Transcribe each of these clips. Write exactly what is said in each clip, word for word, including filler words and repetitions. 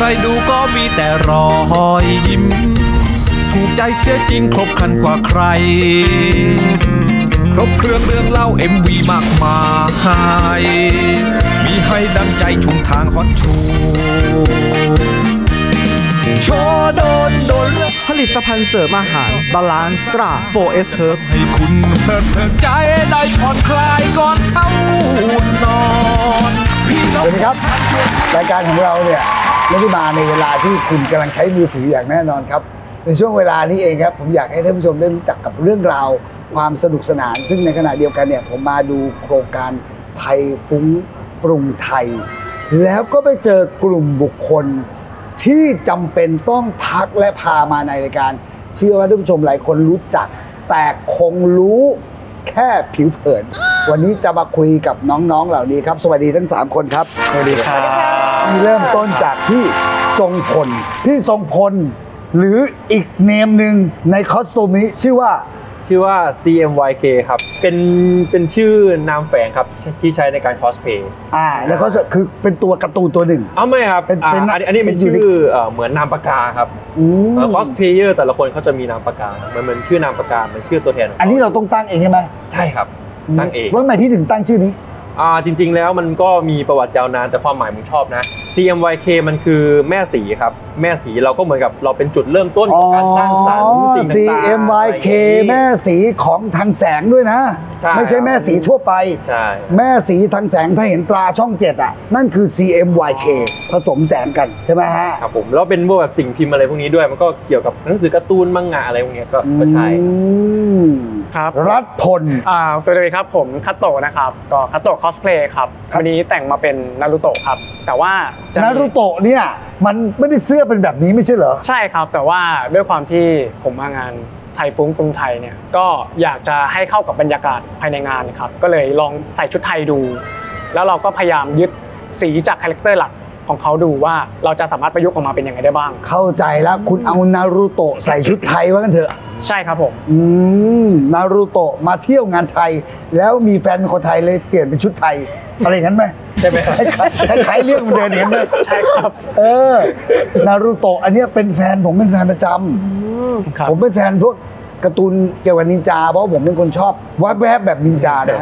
รดูก็มีแต่รอยยิ้มถูกใจเสียจริงครบครันกว่าใครครบเครื่องเรื่องเล่า เอ็ม วี มากมายมีให้ดังใจชุมทางฮอตชูโชว์โดนโดนผลิตภัณฑ์เสริมอาหารบาลานซ์ตรา โฟร์ เอส Herb ให้คุณเพลิดเพลินใจได้ผ่อนคลายก่อนเข้านอนสวัสดีครับรายการของเราเนี่ยไม่ได้มาในเวลาที่คุณกำลังใช้มือถืออย่างแน่นอนครับในช่วงเวลานี้เองครับผมอยากให้ท่านผู้ชมได้รู้จักกับเรื่องราวความสนุกสนานซึ่งในขณะเดียวกันเนี่ยผมมาดูโครงการไทยฟุ้งปรุงไทยแล้วก็ไปเจอกลุ่มบุคคลที่จำเป็นต้องทักและพามาในรายการเชื่อว่าท่านผู้ชมหลายคนรู้จักแต่คงรู้แค่ผิวเผินวันนี้จะมาคุยกับน้องๆเหล่านี้ครับสวัสดีทั้งสามคนครับสวัสดีครับเริ่มต้นจากพี่ทรงพลพี่ทรงพลหรืออีกเนมหนึ่งในคอสตูมนี้ชื่อว่าชื่อว่า ซี เอ็ม วาย เค ครับเป็นเป็นชื่อนามแฝงครับที่ใช้ในการคอสเพย์อ่าแล้วก็คือเป็นตัวการ์ตูนตัวหนึ่งอ๋อไม่ครับเป็นอันนี้อันนี้เป็นชื่อเหมือนนามปากกาครับคอสเพเยอร์แต่ละคนเขาจะมีนามปากกามันเหมือนชื่อนามปากกาเป็นชื่อตัวแทนอันนี้เราต้องตั้งเองใช่ไหมใช่ครับตั้งเองว่าทำไมพี่ถึงตั้งชื่อนี้อ่าจริงๆแล้วมันก็มีประวัติยาวนานแต่ความหมายผมชอบนะ ซี เอ็ม วาย เค มันคือแม่สีครับแม่สีเราก็เหมือนกับเราเป็นจุดเริ่มต้นของการสร้างสรรค์สิ่งต่างๆซี เอ็ม วาย เค แม่สีของทางแสงด้วยนะไม่ใช่แม่สีทั่วไปแม่สีทางแสงถ้าเห็นตราช่องเจ็ดอ่ะนั่นคือ ซี เอ็ม วาย เค ผสมแสงกันใช่ไหมฮะครับผมแล้วเป็นพวกแบบสิ่งพิมพ์อะไรพวกนี้ด้วยมันก็เกี่ยวกับหนังสือการ์ตูนมังงะอะไรพวกนี้ก็ใช่ครับรัฐพลอ่าสวัสดีครับผมคัตโตะนะครับก็คัตโตะคอสเพลย์ครับวันนี้แต่งมาเป็นนารูโตะครับแต่ว่านารูโตะเนี่ยมันไม่ได้เสื้อเป็นแบบนี้ไม่ใช่เหรอใช่ครับแต่ว่าด้วยความที่ผมมางานไทยฟุ้งกรุงไทยเนี่ยก็อยากจะให้เข้ากับบรรยากาศภายในงานครับก็เลยลองใส่ชุดไทยดูแล้วเราก็พยายามยึดสีจากคาแรคเตอร์หลักของเขาดูว่าเราจะสามารถประยุกต์ออกมาเป็นยังไงได้บ้างเข้าใจแล้วคุณเอานารูโตะใส่ชุดไทยว่ากันเถอะใช่ครับผมอืมนารูโตะมาเที่ยวงานไทยแล้วมีแฟนคนไทยเลยเปลี่ยนเป็นชุดไทยอะไรอย่างนั้นไหมใช่ไหมคล้ายๆเรื่องมันเดินอย่างนั้นไหมใช่ครับเออนารูโตะอันนี้เป็นแฟนผมเป็นแฟนประจำผมเป็นแฟนพวกการ์ตูนเกี่ยวกับนินจาเพราะผมเป็นคนชอบวาดแวบแบบนินจานะ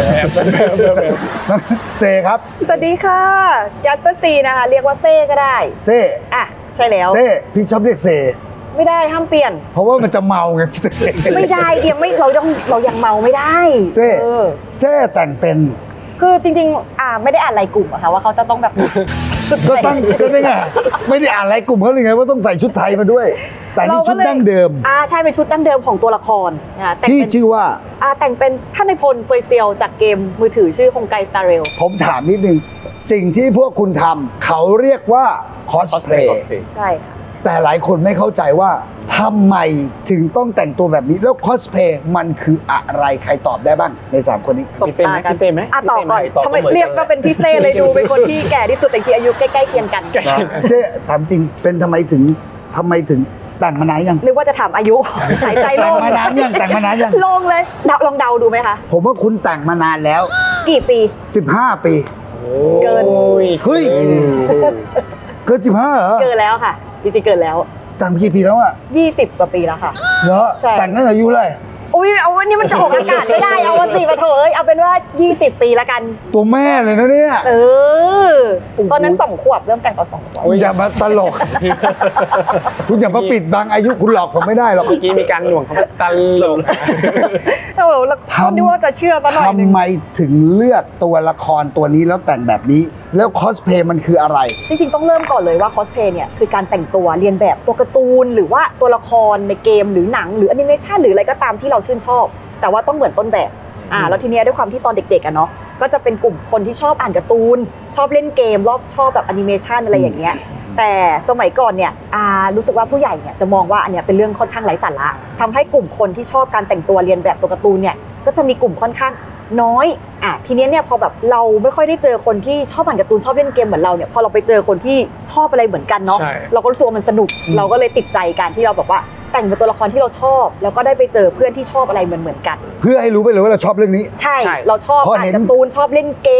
เซครับสวัสดีค่ะจัสเปอร์ซีนะคะเรียกว่าเซ่ก็ได้เซ่อ่ะใช่แล้วเซ่พี่ชอบเรียกเซไม่ได้ห้ามเปลี่ยนเพราะว่ามันจะเมาไงไม่ได้ยังไม่เรายังเรายังเมาไม่ได้เซ่เซ่แต่งเป็นคือจริงๆอ่าไม่ได้อ่านรายกลุ่มอะค่ะว่าเขาจะต้องแบบก็ตั้งก็ได้ไงไม่ได้อ่านรายกลุ่มเขาเลยไงว่าต้องใส่ชุดไทยมาด้วยแต่นี่ชุดดั้งเดิมอ่าใช่เป็นชุดดั้งเดิมของตัวละครที่ชื่อว่าอ่าแต่งเป็นท่านในพลเฟยเซียวจากเกมมือถือชื่อฮงไกสตาร์เรลผมถามนิดนึงสิ่งที่พวกคุณทำเขาเรียกว่าคอสเพลย์ใช่แต่หลายคนไม่เข้าใจว่าทำไมถึงต้องแต่งตัวแบบนี้แล้วคอสเพลย์มันคืออะไรใครตอบได้บ้างในสามคนนี้พี่เซ่ไหมพี่เซ่ไหมอ่ะตอบก่อนทำไมเรียกก็เป็นพี่เซ่เลยดูเป็นคนที่แก่ที่สุดแต่ที่อายุใกล้ๆเคียงกันเซ่ถามจริงเป็นทำไมถึงทำไมถึงแต่งมานานยังนึกว่าจะถามอายุหายใจโล่งแต่งมานานยังแต่งมานานยังโล่งเลยลองเดาดูไหมคะผมว่าคุณแต่งมานานแล้วกี่ปีสิบห้าปีเกินเฮ้ยเกินสิบห้าเหรอเกินแล้วค่ะจริงๆเกินแล้วแต่งกี่ปีแล้วอ่ะยี่สิบกว่าปีแล้วค่ะเหรอแต่งตั้งแต่อายุเลยอุ้ยเอาวันนี้มันจะออกอากาศไม่ได้เอาวันสี่มาเถอะเอาเป็นว่ายี่สิบปีละกันตัวแม่เลยนะเนี่ยเออตอนนั้นสองขวบเริ่มแต่งตอนสองขวบอย่ามาตลกคุณอย่ามาปิดบังอายุคุณหลอกผมไม่ได้หรอกเมื่อกี้มีการหน่วงเขาตลกโอ้โหแล้วนี่ว่าจะเชื่อปะหน่อยทำไมถึงเลือกตัวละครตัวนี้แล้วแต่งแบบนี้แล้วคอสเพลย์มันคืออะไรจริงๆต้องเริ่มก่อนเลยว่าคอสเพลย์เนี่ยคือการแต่งตัวเรียนแบบตัวการ์ตูนหรือว่าตัวละครในเกมหรือหนังหรือแอนิเมชันหรืออะไรก็ตามที่เราชื่นชอบแต่ว่าต้องเหมือนต้นแบบอ่าแล้วทีนี้ด้วยความที่ตอนเด็กๆอะเนาะก็จะเป็นกลุ่มคนที่ชอบอ่านการ์ตูนชอบเล่นเกมรอบชอบแบบแอนิเมชันอะไรอย่างเงี้ยแต่สมัยก่อนเนี่ยอ่ารู้สึกว่าผู้ใหญ่เนี่ยจะมองว่าอันเนี้ยเป็นเรื่องค่อนข้างไร้สาระทำให้กลุ่มคนที่ชอบการแต่งตัวเรียนแบบตัวการ์ตูนเนี่ยก็จะมีกลุ่มค่อนข้างน้อยอ่ะทีนี้เนี่ยพอแบบเราไม่ค่อยได้เจอคนที่ชอบอ่านการ์ตูนชอบเล่นเกมเหมือนเราเนี่ยพอเราไปเจอคนที่ชอบอะไรเหมือนกันเนาะเราก็รู้สึกว่ามันสนุกเราก็เลยติดใจการที่เราแบบว่าแต่งเป็นตัวละครที่เราชอบแล้วก็ได้ไปเจอเพื่อนที่ชอบอะไรเหมือนเหมือนกันเพื่อให้รู้ไปเลยว่าเราชอบเรื่องนี้ใช่เราชอบอ่านการ์ตูนชอบเล่นเกม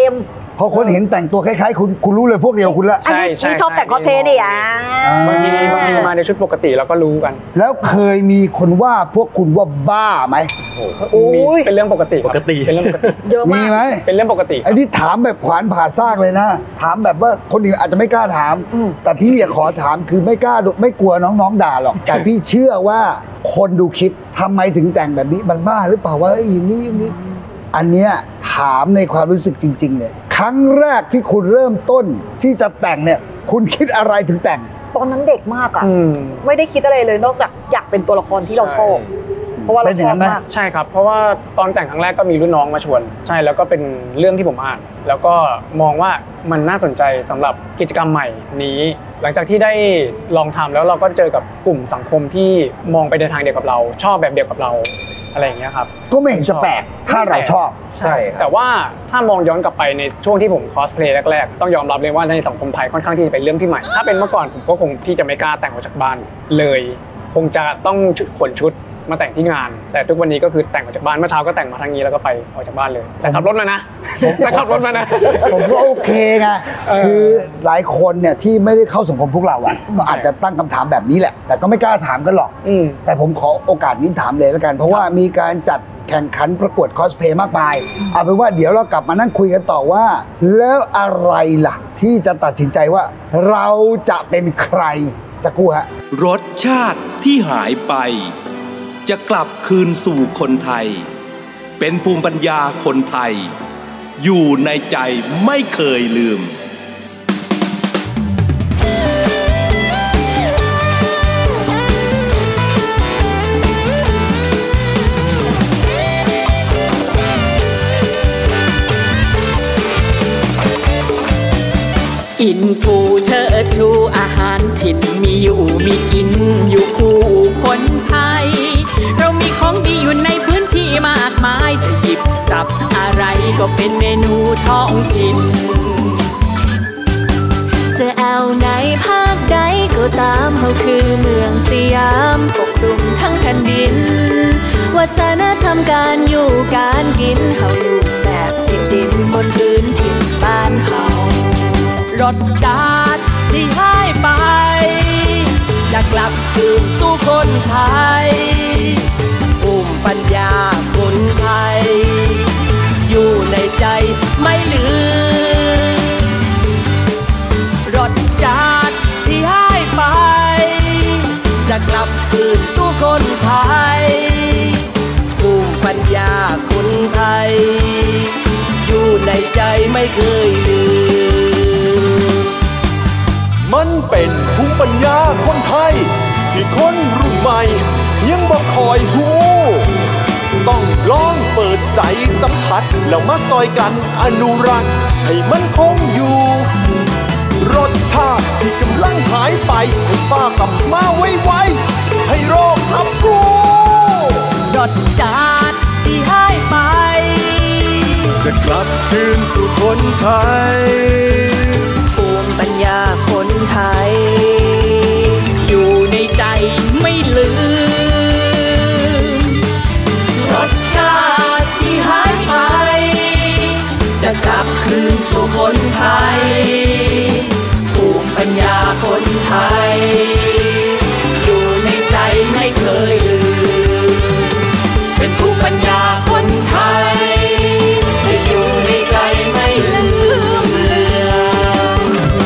พอคนเห็นแต่งตัวคล้ายๆคุณคุณรู้เลยพวกเดียวคุณละอันนี้ที่ชอบแต่งคอสเพลย์นี่อ่ะบางทีบางทีมาในชุดปกติเราก็รู้กันแล้วเคยมีคนว่าพวกคุณว่าบ้าไหมโอ้ยเป็นเรื่องปกติครับปกติเป็นเรื่องปกติเยอะมีมากไหมเป็นเรื่องปกติไอ้นี่ถามแบบขวานผ่าซากเลยนะ ถามแบบว่าคนอื่นอาจจะไม่กล้าถามอืมแต่พี่อยากขอถามคือไม่กล้าดูไม่กลัวน้องๆด่าหรอก แต่พี่เชื่อว่าคนดูคลิปทำไมถึงแต่งแบบนี้มันบ้าหรือเปล่าว่าเอ้ยอย่างนี้อย่างนี้ อันเนี้ยถามในความรู้สึกจริงๆเลยครั้งแรกที่คุณเริ่มต้นที่จะแต่งเนี่ย คุณคิดอะไรถึงแต่งตอนนั้นเด็กมากอ่ะอืมไม่ได้คิดอะไรเลยนอกจากอยากเป็นตัวละครที่เราชอบ เพราะว่าเป็เรานอชย่างอนั้บนไหมมากใช่ครับ เพราะว่าตอนแต่งครั้งแรกก็มีรุ่นน้องมาชวน ใช่แล้วก็เป็นเรื่องที่ผมอ่าน แล้วก็มองว่ามันน่าสนใจสำหรับกิจกรรมใหม่นี้ หลังจากที่ได้ลองทำแล้วเราก็เจอกับกลุ่มสังคมที่มองไปในทางเดียวกับเรา ชอบแบบเดียวกับเราอะไรอย่างเงี้ยครับก็ไม่เห็นจะแปลกถ้าเราชอบใช่ครับแต่ว่าถ้ามองย้อนกลับไปในช่วงที่ผมคอสเพลย์แรกๆต้องยอมรับเลยว่าในสังคมไทยค่อนข้างที่จะเป็นเรื่องที่ใหม่ ถ้าเป็นเมื่อก่อนผมก็คงที่จะไม่กล้าแต่งออกจากบ้านเลย คงจะต้องขนชุดมาแต่งที่งาน แต่ทุกวันนี้ก็คือแต่งออกจากบ้านเมื่อเช้าก็แต่งมาทางนี้แล้วก็ไปออกจากบ้านเลยแต่ขับรถมานะแต่ขับรถมานะผมก็โอเคไงเออคือหลายคนเนี่ยที่ไม่ได้เข้าสังคมพวกเราอ่ะก็อาจจะตั้งคำถามแบบนี้แหละ แต่ก็ไม่กล้าถามกันหรอกอืมแต่ผมขอโอกาสนี้ถามเลยแล้วกัน เพราะว่ามีการจัดแข่งขันประกวดคอสเพลย์มากมายเอาเป็นว่าเดี๋ยวเรากลับมานั่งคุยกันต่อว่า แล้วอะไรล่ะ ที่จะตัดสินใจว่า เราจะเป็นใครสักครู่ฮะรสชาติที่หายไป จะกลับคืนสู่คนไทย เป็นภูมิปัญญาคนไทย อยู่ในใจไม่เคยลืมอินฟูเชิดชูอาหารถิ่นมีอยู่มีกินอยู่คู่คนไทย เรามีของดีอยู่ในพื้นที่มากมายจะหยิบจับอะไรก็เป็นเมนูท้องถิ่นจะเอาไหนภาคใดก็ตามเขาคือเมืองสยามปกคลุมทั้งแผ่นดินวัฒนธรรมการอยู่การกินเขาอยู่แบบติดดินบนพื้นถิ่นบ้านเฮารสชาติที่หายไปอยากกลับคืนสู่คนไทยภูมิปัญญาคนไทยอยู่ในใจไม่ลืมรสชาติที่หายไปจะกลับคืนสู่คนไทยภูมิปัญญาคนไทยอยู่ในใจไม่เคยลืมมันเป็นภูมิปัญญาคนไทยที่คนรุ่นใหม่ยังบ่คอยหูต้องลองเปิดใจสัมผัสแล้วมาซอยกันอนุรักษ์ให้มันคงอยู่รสชาติที่กำลังหายไปให้ฟ้ากลับมาไวๆให้โรคทับรู้รสชาติที่หายไปจะกลับคืนสู่คนไทยภูมิปัญญาคนไทยอยู่ในใจไม่ลืมรสชาติที่หายไปจะกลับคืนสู่คนไทยภูมิปัญญาคนไทยอยู่ในใจไม่เคยลืมเป็นภูมิปัญญาคนไทยจะอยู่ในใจไม่ลืมเลือน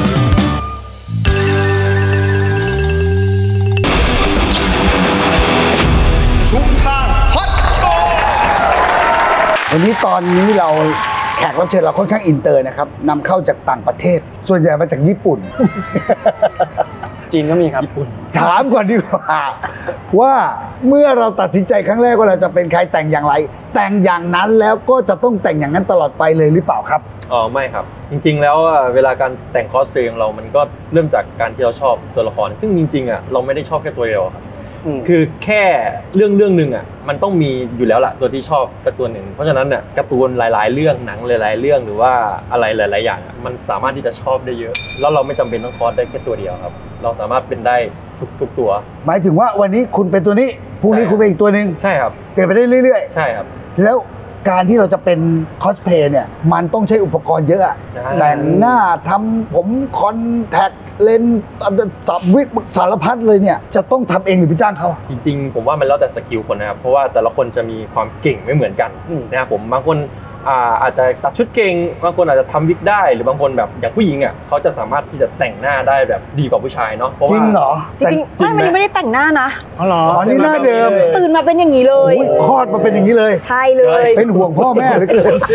ชุมทางฮอตโชว์วันนี้ตอนนี้เราแขกรับเชิญเราค่อนข้างอินเตอร์นะครับนำเข้าจากต่างประเทศ ส่วนใหญ่มาจากญี่ปุ่นจีนก็มีครับญี่ปุ่นถามก่อนดีกว่าว่าเมื่อเราตัดสินใจครั้งแรกว่าเราจะเป็นใครแต่งอย่างไร แต่งอย่างนั้นแล้วก็จะต้องแต่งอย่างนั้นตลอดไปเลยหรือเปล่าครับอ๋อไม่ครับ จริงๆแล้วอ่ะเวลาการแต่งคอสเพลย์ของเรามันก็เริ่มจากการที่เราชอบตัวละคร ซึ่งจริงๆอ่ะเราไม่ได้ชอบแค่ตัวเดียวครับอืมคือแค่เรื่องเรื่องหนึ่งอ่ะมันต้องมีอยู่แล้วล่ะตัวที่ชอบสักตัวหนึ่งเพราะฉะนั้นเนี่ยการ์ตูนหลาย ๆ เรื่องหนังหลาย ๆ เรื่องหรือว่าอะไรหลาย ๆ อย่างอ่ะมันสามารถที่จะชอบได้เยอะ แล้วเราไม่จำเป็นต้องคอสได้แค่ตัวเดียวครับ เราสามารถเป็นได้ทุกทุกตัวหมายถึงว่าวันนี้คุณเป็นตัวนี้พรุ่งนี้คุณเป็นอีกตัวหนึ่งใช่ครับเปลี่ยนไปได้เรื่อยใช่ครับๆ แล้วการที่เราจะเป็นคอสเพลย์เนี่ยมันต้องใช้อุปกรณ์เยอะอะแต่งหน้าทำผมคอนแทคเลนส์สับวิกสารพัดเลยเนี่ยจะต้องทำเองหรือไปจ้างเขาจริงๆผมว่ามันแล้วแต่สกิลคนนะครับเพราะว่าแต่ละคนจะมีความเก่งไม่เหมือนกันนะครับผมบางคนอ่าอาจจะตัดชุดเก่งบางคนอาจจะทำวิกได้หรือบางคนแบบอย่างผู้หญิงอ่ะเขาจะสามารถที่จะแต่งหน้าได้แบบดีกว่าผู้ชายเนาะเพราะว่าจริงเหรอจริงๆไม่มันยังไม่ได้แต่งหน้านะอ๋อเหรออ๋อนี่หน้าเดิมตื่นมาเป็นอย่างนี้เลยอุ๊ยคลอดมาเป็นอย่างนี้เลยใช่เลยเป็นห่วงพ่อแม่เหลือเกิน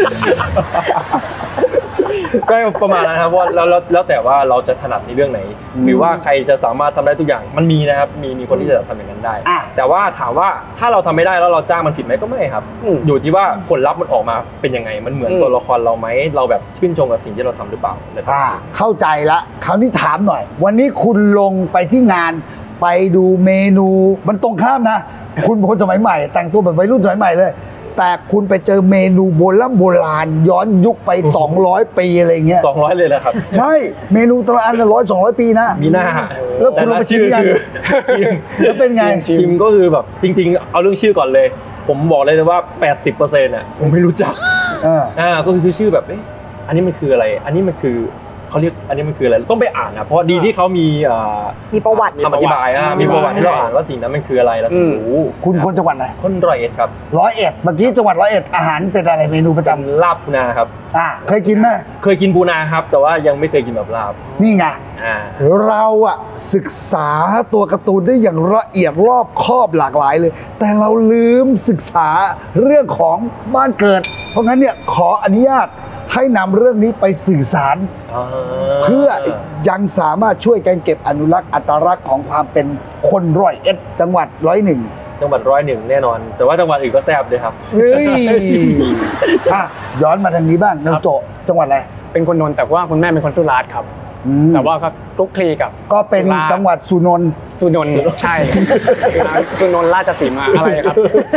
ก็ประมาณนั้นครับว่าแล้วแล้วแล้วแต่ว่าเราจะถนัดในเรื่องไหน หรือว่าใครจะสามารถทำได้ทุกอย่างมันมีนะครับมีมีคนที่จะทำอย่างนั้นได้ แต่ว่าถามว่าถ้าเราทำไม่ได้แล้วเราจ้างมันผิดไหมก็ไม่ครับอยู่ที่ว่าผลลัพธ์มันออกมาเป็นยังไงมันเหมือนตัวละครเราไหมเราแบบชื่นชมกับสิ่งที่เราทำหรือเปล่าอ่าเข้าใจละคราวนี้ถามหน่อยวันนี้คุณลงไปที่งานไปดูเมนูมันตรงข้ามนะ คุณเป็นคนสมัยใหม่แต่งตัวแบบวัยรุ่นสมัยใหม่เลยแต่คุณไปเจอเมนูโบราณโบราณย้อนยุคไปสองร้อยปีอะไรเงี้ยสองร้อยเลยนะครับใช่เมนูแต่ละอันละร้อยสองร้อยปีนะมีหน้าแล้วคุณลองไปชิมยังชิมแล้วเป็นไงชิมก็คือแบบจริงๆเอาเรื่องชื่อก่อนเลยผมบอกเลยว่า แปดสิบเปอร์เซ็นต์ อ่ะผมไม่รู้จักอ่าก็คือชื่อแบบเอ๊ะอันนี้มันคืออะไรอันนี้มันคือเขาเรียกอันนี้มันคืออะไรต้องไปอ่านนะเพราะดีที่เขามีมีประวัติคำอธิบายอ่ะมีประวัติที่เราอ่านว่าสิ่งนั้นมันคืออะไรแล้วถึงรู้คุณคนจังหวัดไหนคนร้อยเอ็ดครับร้อยเอ็ดเมื่อกี้จังหวัดร้อยเอ็ดอาหารเป็นอะไรเมนูประจำลาบปูนาครับอ่าเคยกินไหมเคยกินปูนาครับแต่ว่ายังไม่เคยกินแบบลาบนี่ไงเราอะศึกษาตัวการ์ตูนได้อย่างละเอียดรอบคอบหลากหลายเลยแต่เราลืมศึกษาเรื่องของบ้านเกิดเพราะงั้นเนี่ยขออนุญาตให้นำเรื่องนี้ไปสื่อสารเพื่อยังสามารถช่วยกันเก็บอนุรักษ์อัตลักษณ์ของความเป็นคนร้อยเอ็ดจังหวัดร้อยหนึ่งจังหวัดร้อยหนึ่งแน่นอนแต่ว่าจังหวัดอื่นก็แซ่บเลยครับเฮ้ยย้อนมาทางนี้บ้างน้องโจจังหวัดอะไรเป็นคนนนท์แต่ว่าคุณแม่เป็นคนสุราษฎร์ครับแต่ว่าก็คลุกคลีกับก็เป็นจังหวัดสุนนท์สุนนท์ใช่สุนนท์ราชสีมาอะไรครับ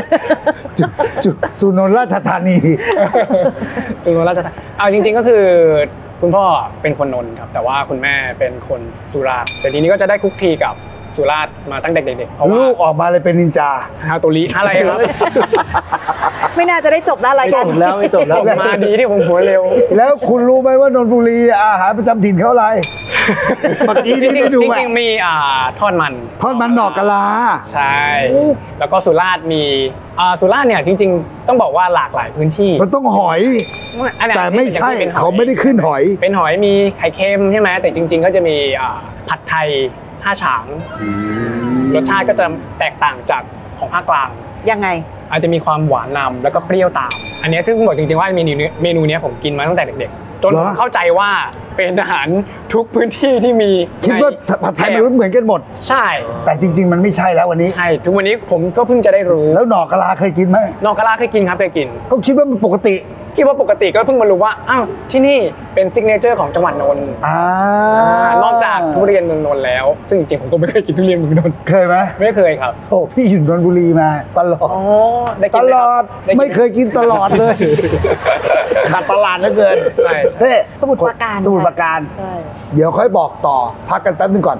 สุนนท์ราชธานีสุนนท์ราชธานีเอาจริงๆก็คือคุณพ่อเป็นคนนนท์ครับแต่ว่าคุณแม่เป็นคนสุราษฎร์แต่ทีนี้ก็จะได้คลุกคลีกับสุราษฎร์มาตั้งแต่เด็กๆเพราะว่าลูกออกมาเลยเป็นนินจาฮาโตริอะไรครับไม่น่าจะได้จบด้านรายการจบแล้วไม่จบแล้วมาดีที่ผมหัวเร็วแล้วคุณรู้ไหมว่านนทบุรีอาหารประจำถิ่นเขาอะไรเมื่อกี้นี่ได้ดูไหมจริงๆมีอ่าทอดมันทอดมันหนอกกะลาใช่แล้วก็สุราษฎร์มีอ่าสุราษฎร์เนี่ยจริงๆต้องบอกว่าหลากหลายพื้นที่มันต้องหอยแต่ไม่ใช่เขาไม่ได้ขึ้นหอยเป็นหอยมีไข่เค็มใช่ไหมแต่จริงๆก็จะมีอ่าผัดไทยท่าฉางรสชาติก็จะแตกต่างจากของภาคกลางยังไงอาจจะมีความหวานนำแล้วก็เปรี้ยวตามอันนี้ซึ่งบอกจริงๆว่าเมนูเมนูนี้ผมกินมาตั้งแต่เด็กๆจนเข้าใจว่าเป็นอาหารทุกพื้นที่ที่มีคิดว่าผัดไทยมันเหมือนกันหมดใช่แต่จริงๆมันไม่ใช่แล้ววันนี้ใช่ทุกวันนี้ผมก็เพิ่งจะได้รู้แล้วหน่อกะลาเคยกินไหมหน่อกะลาเคยกินครับเคยกินก็คิดว่ามันปกติคิดว่าปกติก็เพิ่งมารู้ว่าอ้าวที่นี่เป็นซิกเนเจอร์ของจังหวัดนนท์นอกจากทุเรียนเมืองนนท์แล้วซึ่งจริงๆผมก็ไม่เคยกินทุเรียนเมืองนนท์เคยไหมไม่เคยครับโอ้พี่อยู่นนทบุรีมาตลอดอ๋อได้กินตลอดไม่เคยกินตลอดเลยขาดตลาดเหลือเกินใช่เซ่สมุทรปราการสมุทรปราการเดี๋ยวค่อยบอกต่อพักกันแป๊บนึงก่อน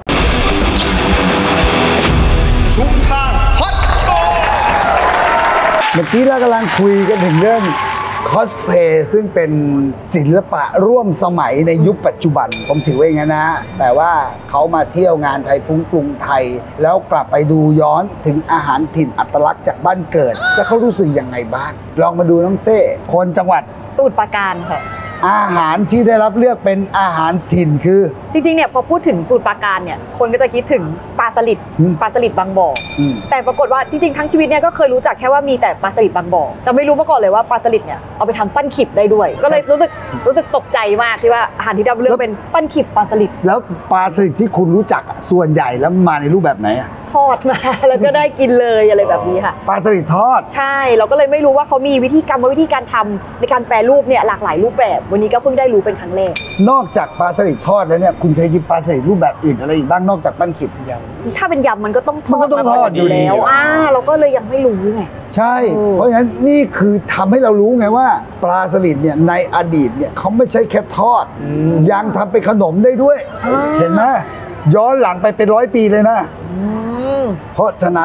ชุมทางฮอตโชว์เมื่อกี้เรากำลังคุยกันถึงเรื่องคอสเพลย์ซึ่งเป็นศิลปะร่วมสมัยในยุคปัจจุบันผมถือว่าอย่างนั้นนะแต่ว่าเขามาเที่ยวงานไทยฟุ้งกรุงไทยแล้วกลับไปดูย้อนถึงอาหารถิ่นอัตลักษณ์จากบ้านเกิดแล้วเขารู้สึกยังไงบ้างลองมาดูน้องเซ่คนจังหวัดสมุทรปราการค่ะอาหารที่ได้รับเลือกเป็นอาหารถิ่นคือจริงๆเนี่ยพอพูดถึงสมุทรปราการเนี่ยคนก็จะคิดถึงปลาสลิดปลาสลิดบางบ่อแต่ปรากฏว่าจริงๆทั้งชีวิตเนี่ยก็เคยรู้จักแค่ว่ามีแต่ปลาสลิดบางบ่อแต่ไม่รู้มาก่อนเลยว่าปลาสลิดเนี่ยเอาไปทำปั้นขิบได้ด้วยก็เลยรู้สึกรู้สึกตกใจมากที่ว่าอาหารที่ได้รับเลือกเป็นปั้นขิบปลาสลิดแล้วปลาสลิดที่คุณรู้จักส่วนใหญ่แล้วมาในรูปแบบไหนอะทอดมาแล้วก็ได้กินเลยอะไรแบบนี้ค่ะปลาสลิดทอดใช่เราก็เลยไม่รู้ว่าเขามีวิธีกรรมวิธีการทำในการแปรรูปเนี่ยหลากหลายรูปแบบวันนี้ก็เพิ่งได้รู้เป็นครั้งแรกนอกจากปลาสลิดทอดแล้วเนี่ยคุณเคยกินปลาสลิดรูปแบบอื่นอะไรอีกบ้างนอกจากปั้นขิบยำถ้าเป็นยำมันก็ต้องทอดมันก็ต้องทอดอยู่แล้วอ่าเราก็เลยยังไม่รู้ไงใช่เพราะฉะนั้นนี่คือทำให้เรารู้ไงว่าปลาสลิดเนี่ยในอดีตเนี่ยเขาไม่ใช่แค่ทอดยังทำเป็นขนมได้ด้วยเห็นไหมย้อนหลังไปเป็นร้อยปีเลยนะเพราะฉะนั้น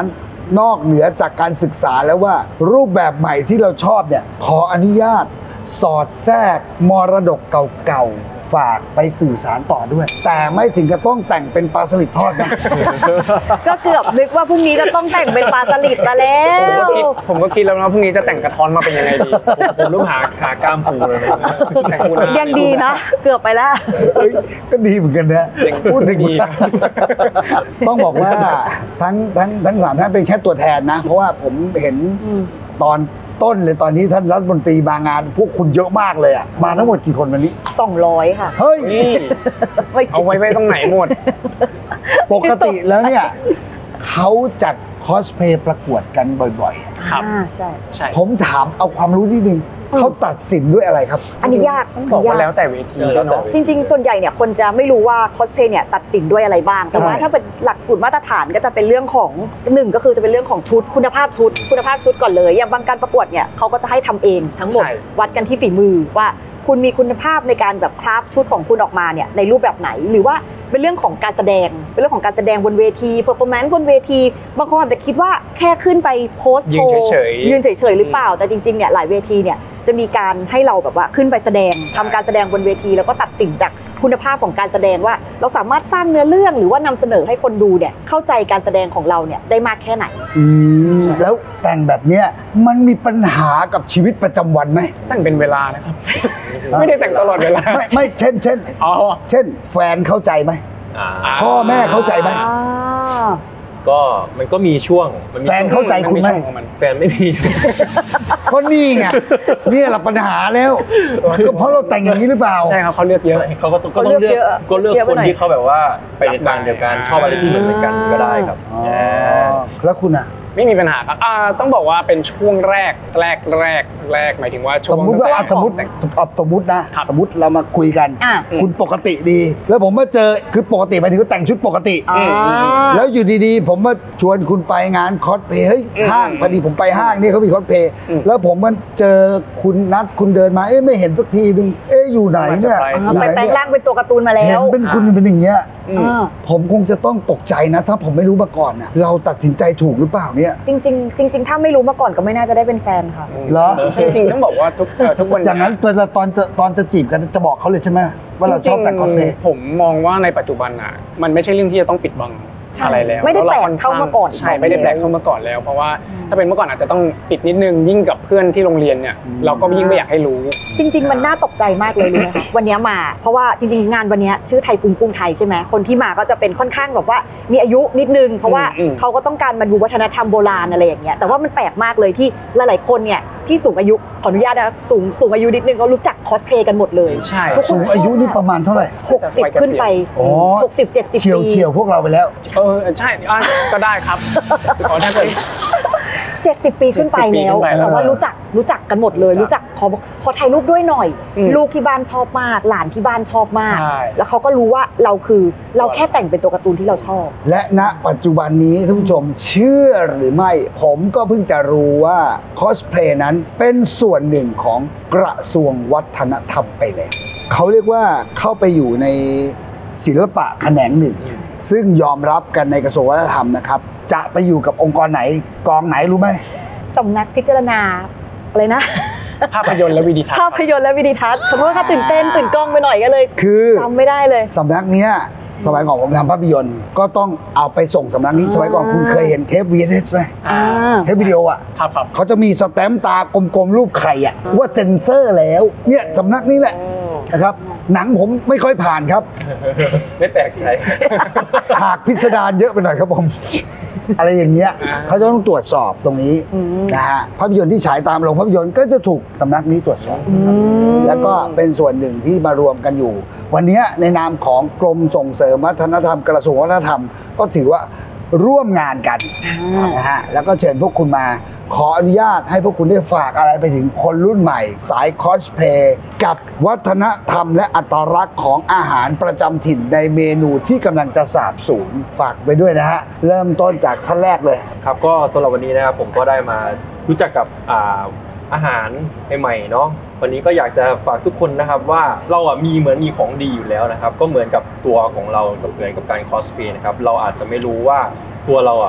นอกเหนือจากการศึกษาแล้วว่ารูปแบบใหม่ที่เราชอบเนี่ยขออนุญาตสอดแทรกมรดกเก่าๆฝากไปสื่อสารต่อด้วยแต่ไม่ถึงกับต้องแต่งเป็นปลาสลิดทอดนะก็เกือบนึกว่าพรุ่งนี้จะต้องแต่งเป็นปลาสลิดมาแล้ผมก็วคิดผมก็คิดแล้วนะพรุ่งนี้จะแต่งกระท้อนมาเป็นยังไงดีผมต้องหาหากล้ามปูเลยนะแต่งปูนายังดีนะ เกือบไปแล้วเฮ้ยก็ดีเหมือนกันนะพูดถึงดีต้องบอกว่าทั้งทั้งทั้งสามท่านเป็นแค่ตัวแทนนะ เพราะว่าผมเห็นตอนต้นเลยตอนนี้ท่านรัฐมนตรีมางานพวกคุณเยอะมากเลยอ่ะมาทั้งหมดกี่คนวันนี้สองร้อยค่ะเฮ้ยนี่ไม่เอาไว้ไว้ตรงไหนหมดปกติแล้วเนี่ยเขาจัดคอสเพลย์ประกวดกันบ่อยๆอะครับอ่าใช่ใช่ผมถามเอาความรู้นิดนึงอืมเขาตัดสินด้วยอะไรครับอันนี้ยากต้องบอกว่าแล้วแต่เวทีเออแล้วแต่เนาะจริงๆ ส่วนใหญ่เนี่ยคนจะไม่รู้ว่าคอสเพลย์เนี่ยตัดสินด้วยอะไรบ้าง แต่ว่าใช่ถ้าเป็นหลักสูตรมาตรฐานก็จะเป็นเรื่องของหนึ่งก็คือจะเป็นเรื่องของชุดคุณภาพชุด คุณภาพชุดก่อนเลย อย่างบางการประกวดเนี่ยเขาก็จะให้ทำเองทั้งหมดใช่วัดกันที่ฝีมือว่าคุณมีคุณภาพในการแบบคราฟชุดของคุณออกมาเนี่ยในรูปแบบไหน หรือว่าเป็นเรื่องของการแสดงเป็นเรื่องของการแสดงบนเวทีเพอร์ฟอร์แมนซ์บนเวทีบางคนอาจจะคิดว่าแค่ขึ้นไปโพสโชยืนว์เฉยๆยืนเฉยๆหรือเปล่าแต่จริงๆเนี่ยหลายเวทีเนี่ยจะมีการให้เราแบบว่าขึ้นไปแสดงทำการแสดงบนเวทีแล้วก็ตัดสินจากคุณภาพของการแสดงว่าเราสามารถสร้างเนื้อเรื่องหรือว่านำเสนอให้คนดูเนี่ยเข้าใจการแสดงของเราเนี่ยได้มากแค่ไหนอืมแล้วแต่งแบบเนี้ยมันมีปัญหากับชีวิตประจำวันไหมแต่งเป็นเวลานะครับ ไม่ได้แต่งตลอดเวลาไม่ไม่เช่นเช่นอ๋อเช่น แฟนเข้าใจไหมอ่าพ่อแม่เข้าใจไหมอ่าก็มันก็มีช่วงมันมีแฟนช่วงเข้าใจคุณไหมนช่วงของนแฟนไม่มีก็นี่ไงเนี่ยแหละปัญหาแล้วก็เพราะเราแต่งอย่างนี้หรือเปล่าใช่ครับเขาเลือกเยอะเขาก็ต้องก็ต้องเลือกก็เลือกคนที่เขาแบบว่าไปในทางเดียวกันอ่าชอบอะไรที่เหมือนเหมือนกันก็ได้ครับอ๋อ แล้วคุณอ่ะไม่มีปัญหาครับอ่าต้องบอกว่าเป็นช่วงแรกแรกแรกแรกหมายถึงว่าช่วสงมมุติว่าอ่ะสมมติแต่งเอาสมมตินะครับ สมมติเรามาคุยกันอ่ะคุณปกติดี แล้วผมมาเจอคือปกติหมายถึงว่าแต่งชุดปกติอ่าแล้วอยู่ดีๆ ผมมาชวนคุณไปงานคอสเพลย์เฮ้ยอืมห้างพอดีผมไปห้างนี่เขามีคอสเพลย์อืมแล้วผมมันเจอคุณนัดคุณเดินมาเอ๊ะไม่เห็นสักทีนึงเอ๊ะอยู่ไหนเนี่ยไปอยู่ไปไหนแปลงเนี่ยร่างเป็นตัวการ์ตูนมาแล้เห็นวเป็นคุณเป็นอย่างเงี้ยอืมอ่าผมคงจะต้องตกใจนะ ถ้าผมไม่รู้มาก่อนนะเราตัดสินใจถูกหรือเปล่าเนี่ยจริงๆจริง ๆ ถ้าไม่รู้มาก่อนก็ไม่น่าจะได้เป็นแฟนค่ะเหรอจริงๆต้องบอกว่าทุกเอ่อทุกวันอย่างนั้นเวลาตอนจะตอนจะจีบกันจะบอกเขาเลยใช่ไหมว่าเราชอบแต่งคอสเพลย์ผมมองว่าในปัจจุบันอ่ะมันไม่ใช่เรื่องที่จะต้องปิดบังใช่อะไรแล้วไม่ได้แปลกรค่อนข้งเข้ามาก่อนใช่ไม่ได้แปลกเข้ามาก่อนแล้ว เพราะว่าถ้าเป็นเมื่อก่อนอาจจะต้องปิดนิดนึงยิ่งกับเพื่อนที่โรงเรียนเนี่ยอืมเราก็ยิ่งไม่อยากให้รู้จริง ๆ มันน่าตกใจมากเลยรู้ไหมคะวันนี้มา เพราะว่าจริงๆงานวันนี้ชื่อไทยกรุงกรุงไทยใช่ไหมคนที่มาก็จะเป็นค่อนข้างแบบว่ามีอายุนิดนึง เพราะว่าอืมเขาก็ต้องการมาดูวัฒนธรรมโบราณอะไรอย่างเงี้ยแต่ว่ามันแปลกมากเลยที่หลายๆคนเนี่ยที่สูงอายุขออนุญาตนะสูงสูงอายุนิดนึงเขารู้จักคอสเพลย์กันหมดเลยใช่ทุกคนสูงอายุนี่ประมาณเท่าไหร่หกสิบขึ้นไปอ๋อหกสิบเจ็ดสิบเฉียวปีเฉียวพวกเราไปแล้วเออใช่อ่ะก็ได้ครับอ๋อถ้าเกิดเจ็ดสิบปีขึ้นไปเจ็ดสิบปีแล้วขึ้นไปแล้วแต่ว่ารู้จักรู้จักกันหมดเลยรู้จักรู้จักขอขอถ่ายรูปด้วยหน่อยอืมลูกที่บ้านชอบมาก หลานที่บ้านชอบมากใช่แล้วเขาก็รู้ว่าเราคือเราแค่แต่งเป็นตัวการ์ตูนที่เราชอบและณปัจจุบันนี้ท่านผู้ชมเชื่อหรือไม่ ผมก็เพิ่งจะรู้ว่าคอสเพลย์นั้นเป็นส่วนหนึ่งของกระทรวงวัฒนธรรมไปแล้วเขาเรียกว่าเข้าไปอยู่ในศิลปะแขนงหนึ่ง ซึ่งยอมรับกันในกระทรวงวัฒนธรรมนะครับ จะไปอยู่กับองค์กรไหนกองไหนรู้ไหมสำนักพิจารณาอะไรนะภาพยนตร์และวิดีทัศน์ภาพยนตร์และวิดีทัศน์สมมติว่าเขาตื่นเต้นตื่นกล้องไปหน่อยก็เลยคือจำไม่ได้เลยสำนักเนี้ยสมัยก่อนผมทำภาพยนตร์ก็ต้องเอาไปส่งสำนักนี้สมัยก่อนคุณเคยเห็นเทป วี เอช เอส ไหมอ่าเทปวิดีโออ่ะครับครับเขาจะมีสแตมป์ตากลมๆรูปไข่อ่ะว่าเซ็นเซอร์แล้วเนี่ยสำนักนี้แหละนะครับหนังผมไม่ค่อยผ่านครับไม่แปลกใจฉากพิสดารเยอะไปหน่อยครับผม อะไรอย่างเงี้ยอ่าเขาจะต้องตรวจสอบตรงนี้อืมนะฮะภาพยนตร์ที่ฉายตามโรงภาพยนตร์ก็จะถูกสำนักนี้ตรวจสอบอืมแล้วก็เป็นส่วนหนึ่งที่มารวมกันอยู่ วันนี้ในนามของกรมส่งเสริมวัฒนธรรมกระทรวงวัฒนธรรม ก็ถือว่าร่วมงานกันนะฮะแล้วก็เชิญพวกคุณมา ขออนุญาตให้พวกคุณได้ฝากอะไรไปถึงคนรุ่นใหม่ สายคอสเพลย์กับวัฒนธรรมและอัตลักษณ์ของอาหารประจำถิ่นในเมนูที่กำลังจะสาบสูญฝากไปด้วยนะฮะเริ่มต้นจากท่านแรกเลยครับก็สำหรับวันนี้นะครับผมก็ได้มารู้จักกับอ่าอาหารใหม่ๆเนาะวันนี้ก็อยากจะฝากทุกคนนะครับว่าเราอ่ะมีเหมือนมีของดีอยู่แล้วนะครับก็เหมือนกับตัวของเรากับเหมือนกับการคอสเพลย์นะครับเราอาจจะไม่รู้ว่าตัวเราอ่ะ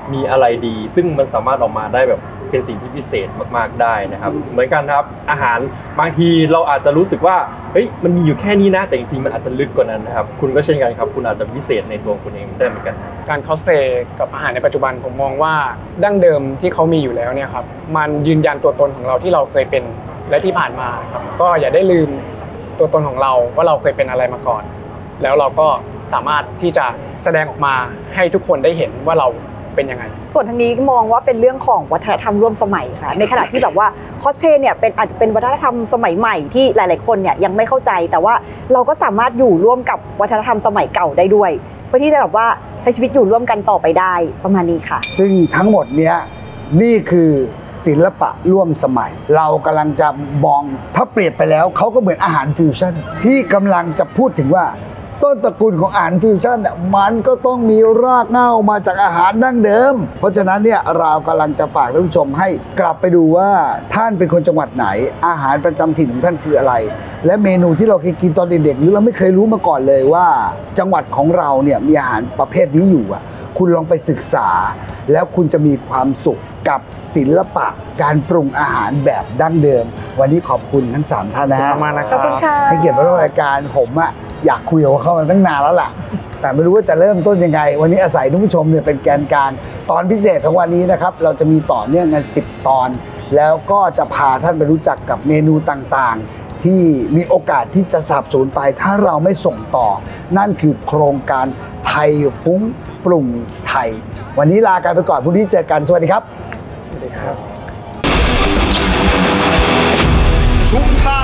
มีอะไรดีซึ่งมันสามารถออกมาได้แบบเป็นสิ่งที่พิเศษมากๆได้นะครับเหมือนกันครับอาหารบางทีเราอาจจะรู้สึกว่าเฮ้ยมันมีอยู่แค่นี้นะแต่จริงๆมันอาจจะลึกกว่านั้นนะครับคุณก็เช่นกันครับคุณอาจจะพิเศษในตัวคุณเองได้เหมือนกันการคอสเพลย์กับอาหารในปัจจุบันผมมองว่าดั้งเดิมที่เขามีอยู่แล้วเนี่ยครับมันยืนยันตัวตนของเราที่เราเคยเป็นและที่ผ่านมาครับก็อย่าได้ลืมตัวตนของเราว่าเราเคยเป็นอะไรมาก่อนแล้วเราก็สามารถที่จะแสดงออกมาให้ทุกคนได้เห็นว่าเราเป็นยังไงส่วนทางนี้มองว่าเป็นเรื่องของวัฒนธรรมร่วมสมัยค่ะในขณะที่แบบว่าคอสเพลย์เนี่ยเป็นอาจจะเป็นวัฒนธรรมสมัยใหม่ที่หลายๆคนเนี่ยยังไม่เข้าใจแต่ว่าเราก็สามารถอยู่ร่วมกับวัฒนธรรมสมัยเก่าได้ด้วยเพื่อที่จะแบบว่าใช้ชีวิตอยู่ร่วมกันต่อไปได้ประมาณนี้ค่ะซึ่งทั้งหมดเนี้ยนี่คือศิลปะร่วมสมัยเรากำลังจะมองถ้าเปรียบไปแล้วเขาก็เหมือนอาหารฟิวชั่นที่กำลังจะพูดถึงว่าต้นตระกูลของอาหารฟิวชั่นมันก็ต้องมีรากเหง้ามาจากอาหารดั้งเดิมเพราะฉะนั้นเนี่ยเรากำลังจะฝากท่านผู้ชมให้กลับไปดูว่าท่านเป็นคนจังหวัดไหนอาหารประจำถิ่นของท่านคืออะไรและเมนูที่เราเคยกินตอนเด็กๆหรือเราไม่เคยรู้มาก่อนเลยว่าจังหวัดของเราเนี่ยมีอาหารประเภทนี้อยู่อ่ะคุณลองไปศึกษาแล้วคุณจะมีความสุขกับศิลปะการปรุงอาหารแบบดั้งเดิมวันนี้ขอบคุณทั้งสามท่านนะฮะขอบคุณค่ะให้เกียรติมาร่วมรายการผมอะอยากคุยกับเขามาตั้งนานแล้วล่ะแต่ไม่รู้ว่าจะเริ่มต้นยังไงวันนี้อาศัยท่านผู้ชมเนี่ยเป็นแกนกลางตอนพิเศษของวันนี้นะครับเราจะมีต่อเนื่องกันสิบตอนแล้วก็จะพาท่านไปรู้จักกับเมนูต่างๆที่มีโอกาสที่จะสาบสูญไปถ้าเราไม่ส่งต่อนั่นคือโครงการไทยฟุ้งปรุงไทยวันนี้ลากันไปก่อนพรุ่งนี้เจอกันสวัสดีครับสวัสดีครับชุมทาง